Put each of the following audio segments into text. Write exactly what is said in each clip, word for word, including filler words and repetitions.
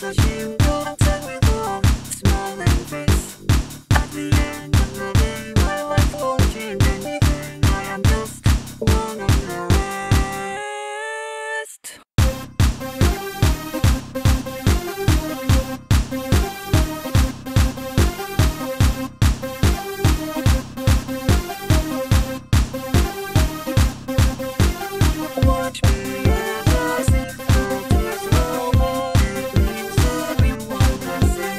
a shame, contact with a smiling face. At the end of the day, my life won't change anything. I am just one of the rest. Watch me as I sink through tears no more. It means everyone does it.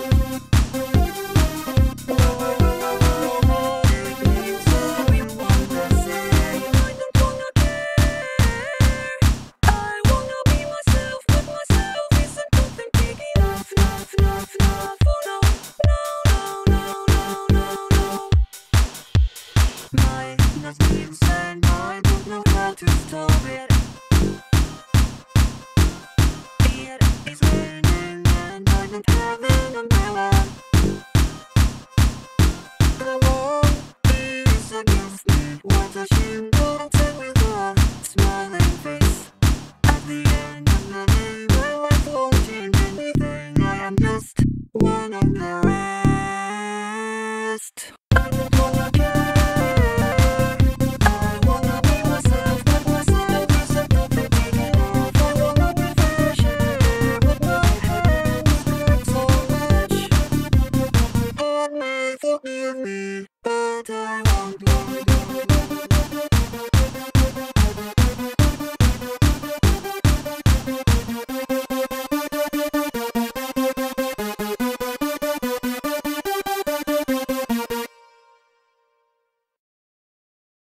No more. It means everyone does it. I don't wanna care. I wanna be myself, but myself isn't authentic enough. Enough, enough, enough. Oh no, no, no, no, no, no, no. My nose bleeds and I don't know how to stop it. It is raining and I don't have an umbrella. The world is against me. What a shame, contact with a smiling face. At the end of the day, my life won't change anything. I am just one of the rest.